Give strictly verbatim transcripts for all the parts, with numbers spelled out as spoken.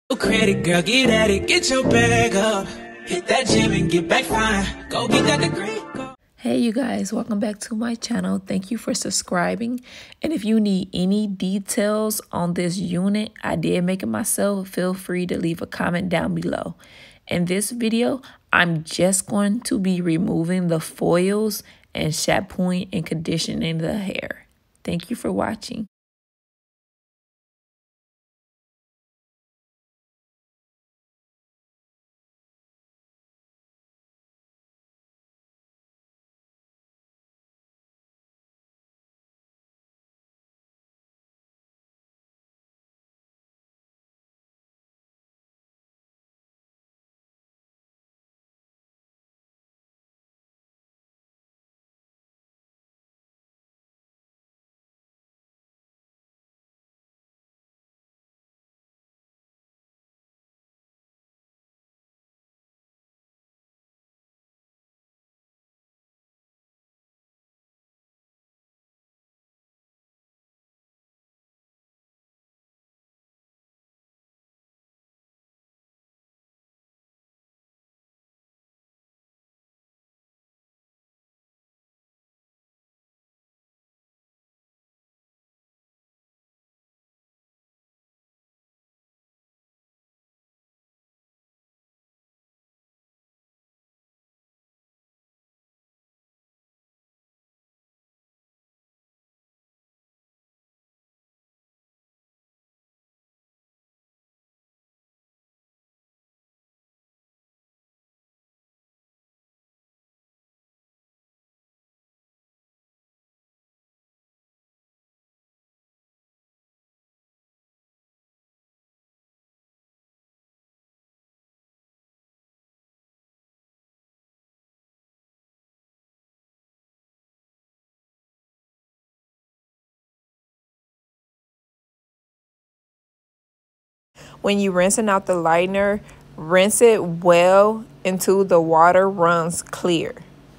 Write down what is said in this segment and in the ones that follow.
Credit, girl, get at it, get your bag up. Hit that gym and get back fine. Go get that degree. Go. Hey you guys, welcome back to my channel. Thank you for subscribing. And if you need any details on this unit, I did make it myself. Feel free to leave a comment down below. In this video, I'm just going to be removing the foils and shampooing and conditioning the hair. Thank you for watching. When you rinsing out the lightener, rinse it well until the water runs clear.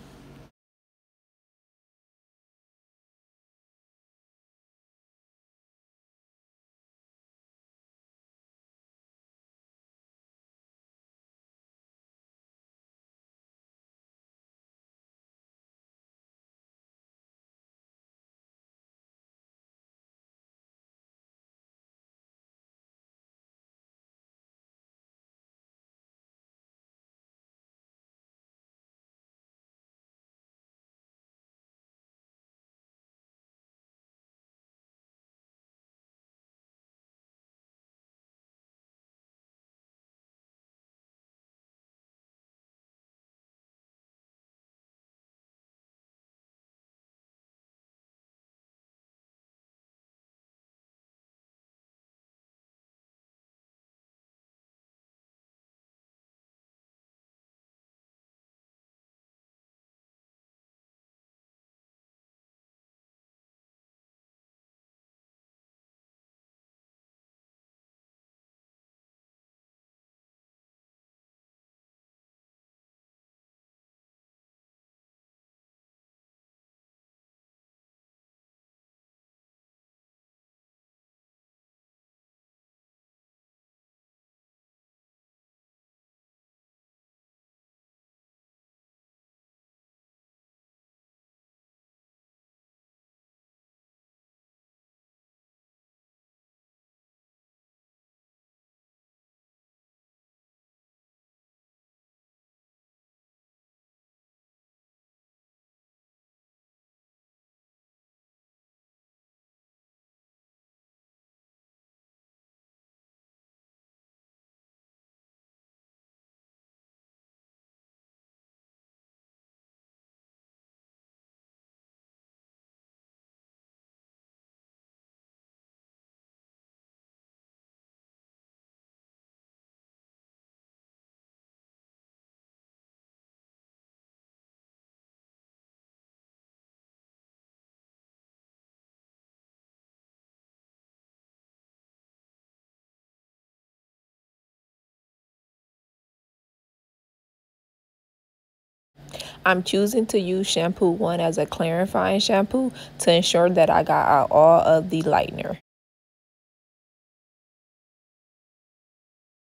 I'm choosing to use shampoo one as a clarifying shampoo to ensure that I got out all of the lightener.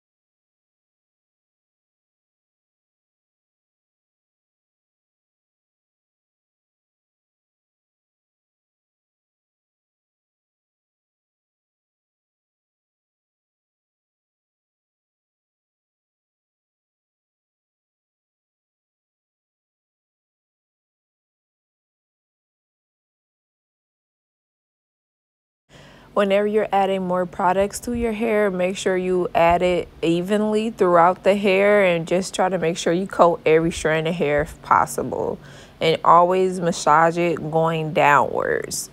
Whenever you're adding more products to your hair, make sure you add it evenly throughout the hair and just try to make sure you coat every strand of hair if possible. And always massage it going downwards.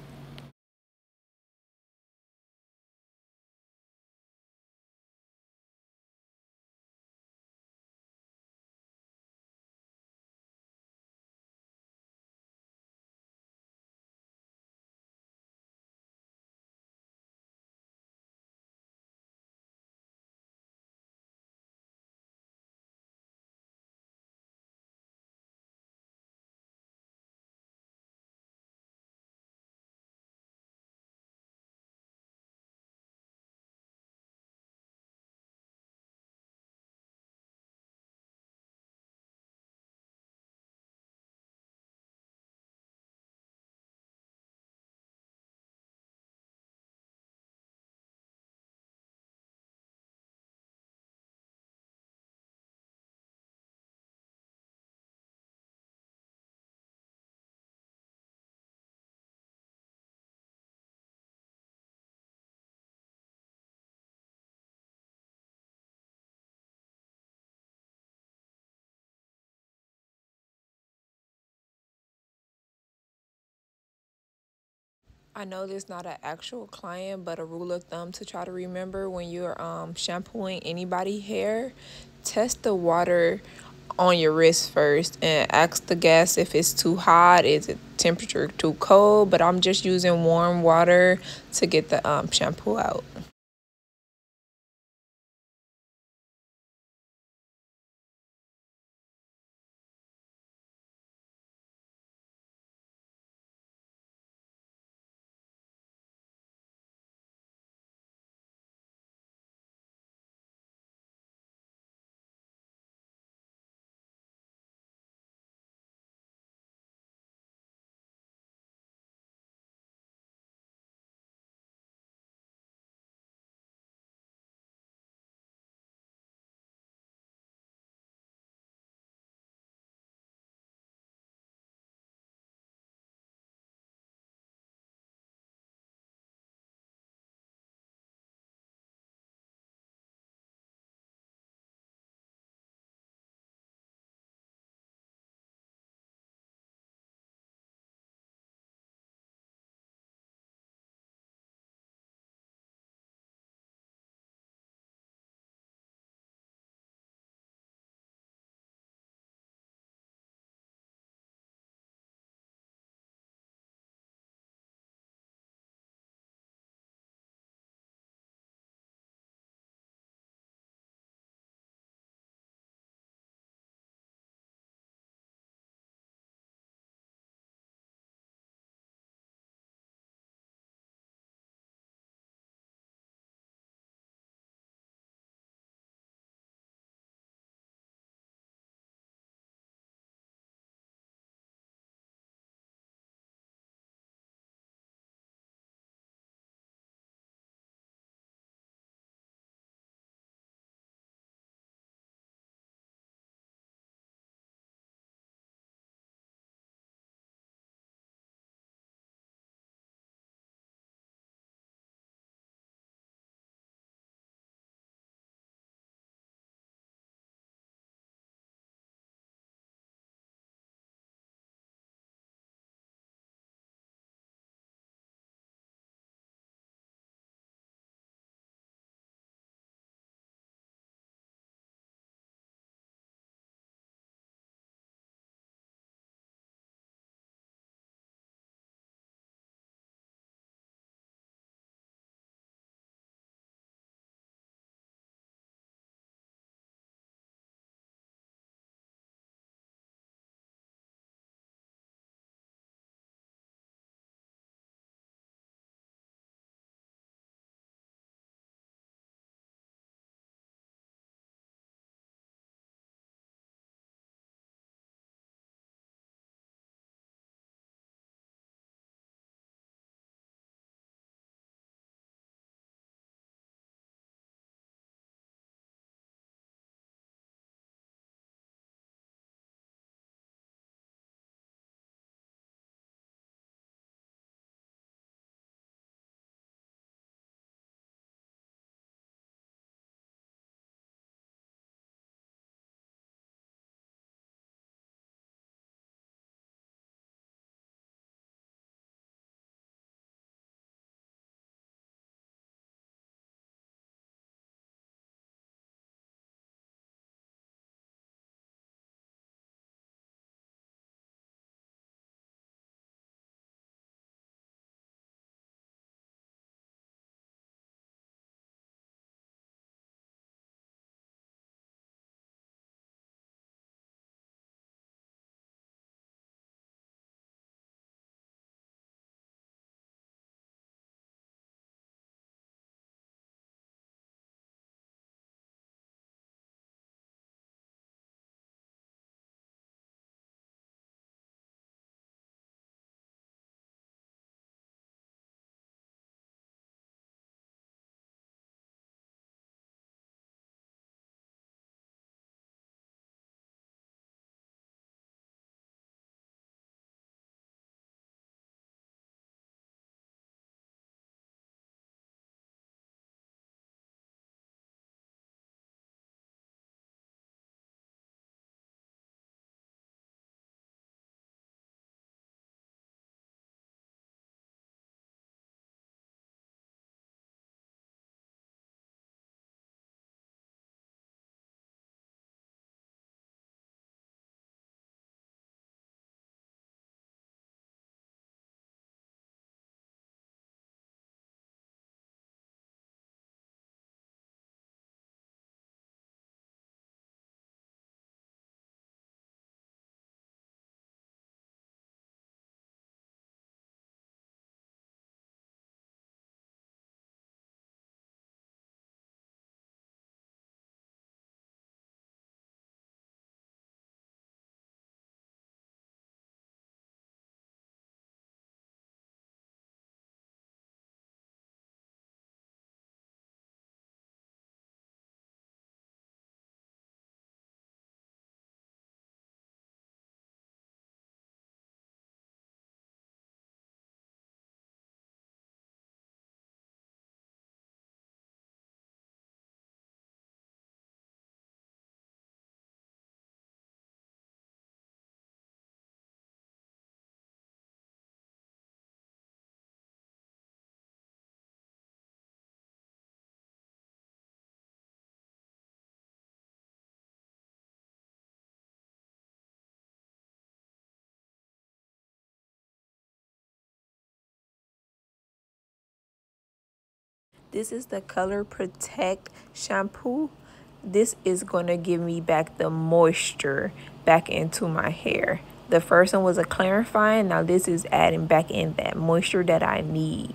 I know this is not an actual client, but a rule of thumb to try to remember when you're um, shampooing anybody hair, test the water on your wrist first and ask the gas if it's too hot, is it temperature too cold. But I'm just using warm water to get the um, shampoo out. This is the Color Protect shampoo. This is going to give me back the moisture back into my hair. The first one was a clarifying. Now this is adding back in that moisture that I need.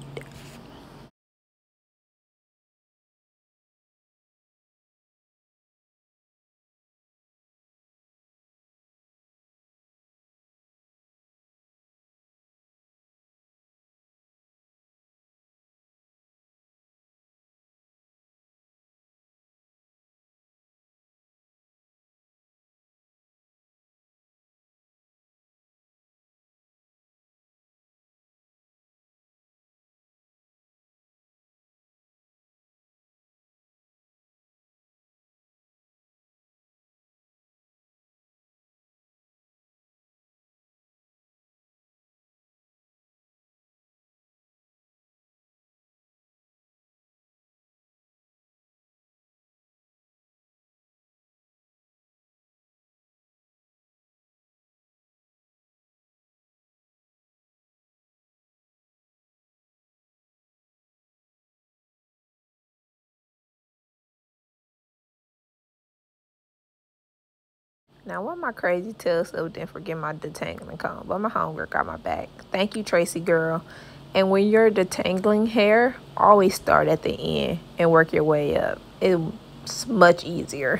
Now, why my crazy tail so didn't forget my detangling comb? But my homework got my back. Thank you, Tracy girl. And when you're detangling hair, always start at the end and work your way up. It's much easier.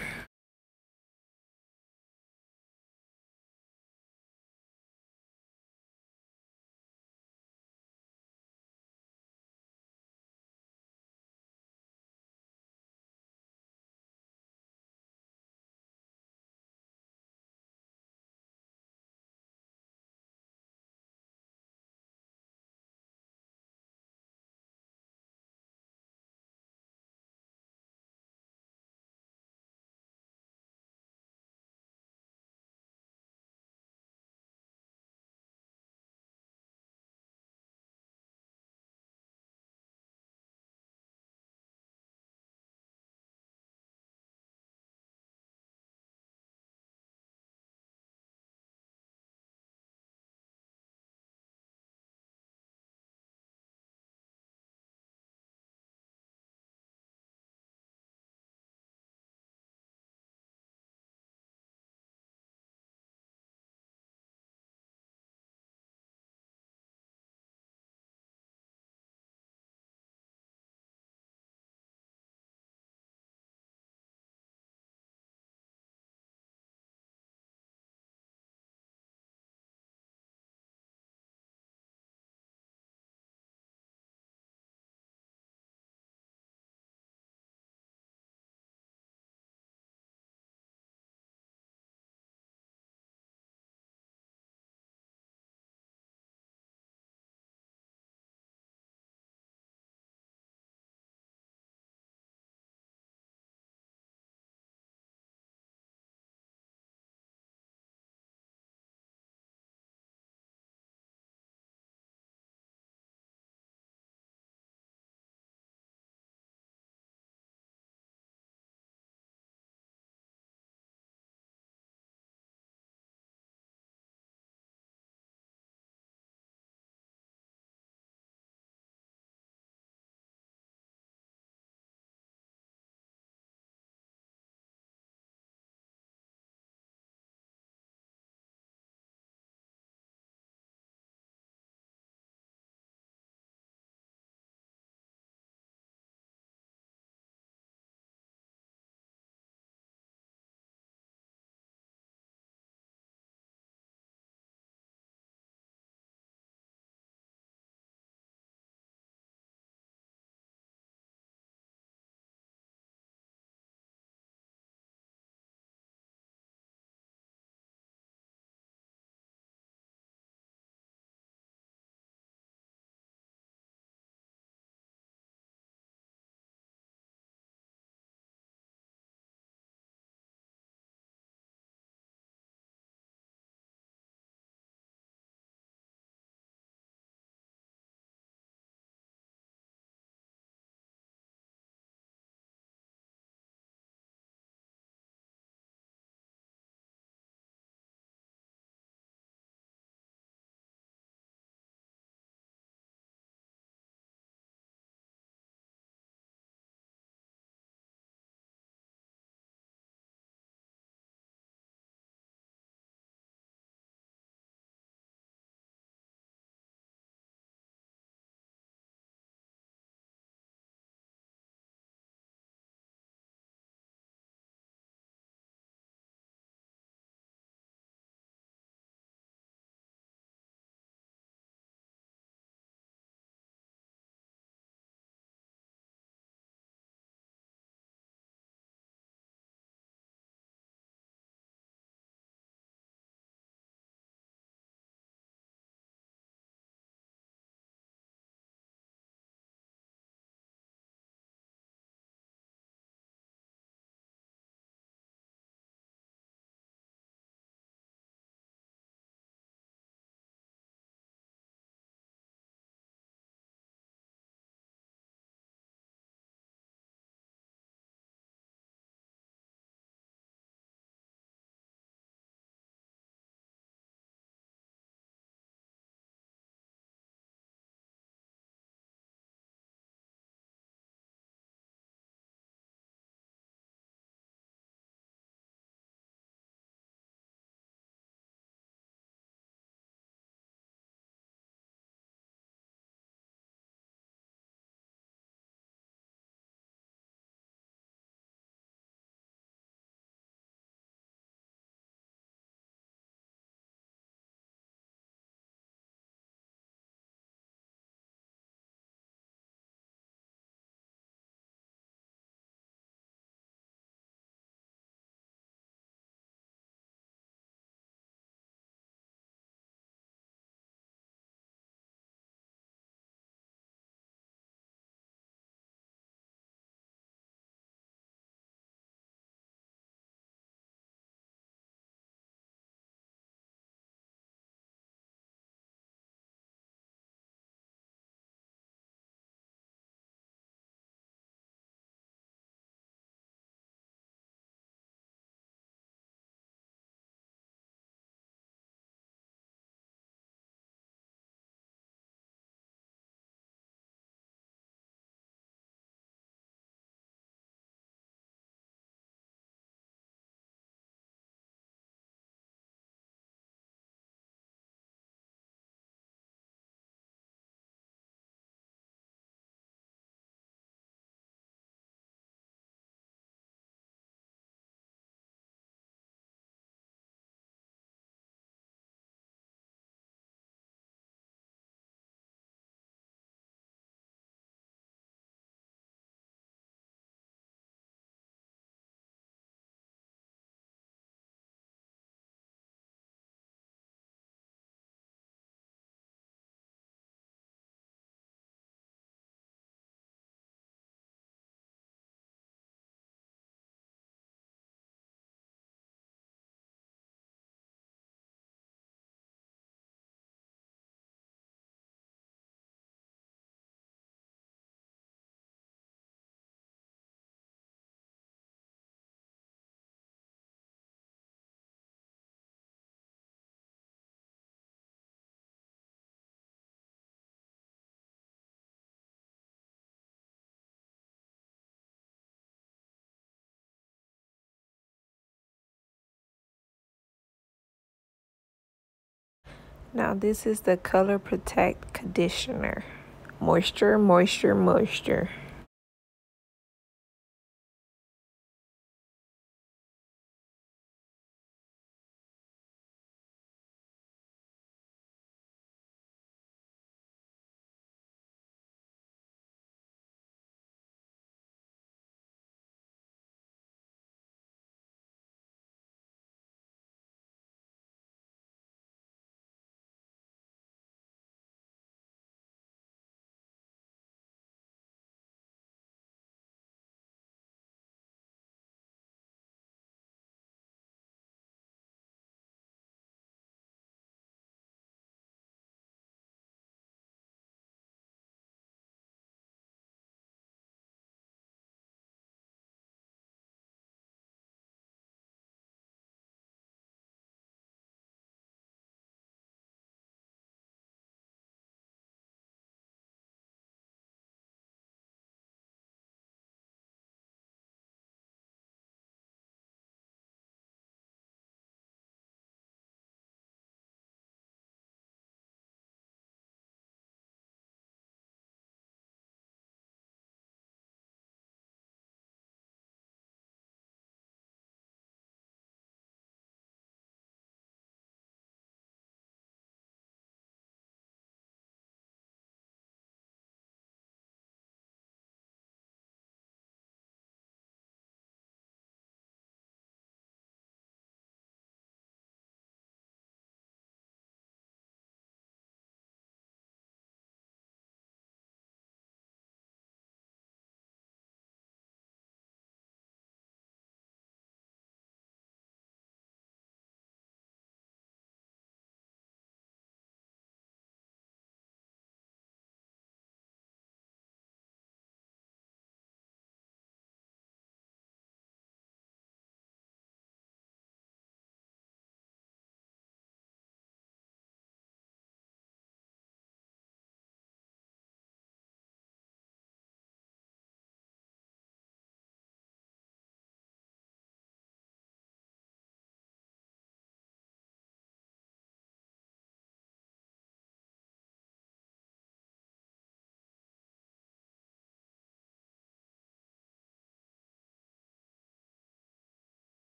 Now this is the Color Protect Conditioner. Moisture, moisture, moisture.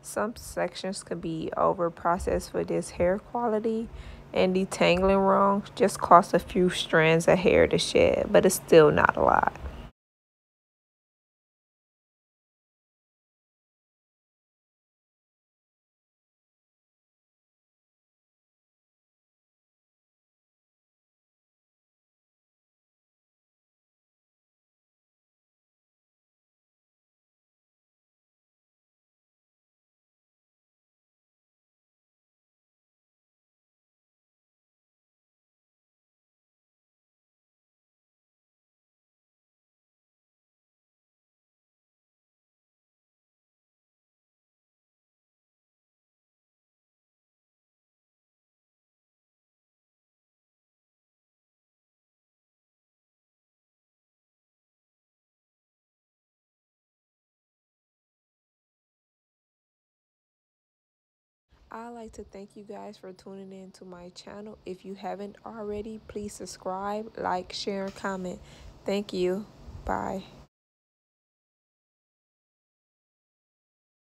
Some sections could be over processed for this hair quality, and detangling wrong just costs a few strands of hair to shed, but it's still not a lot. I'd like to thank you guys for tuning in to my channel. If you haven't already, please subscribe, like, share, and comment. Thank you. Bye.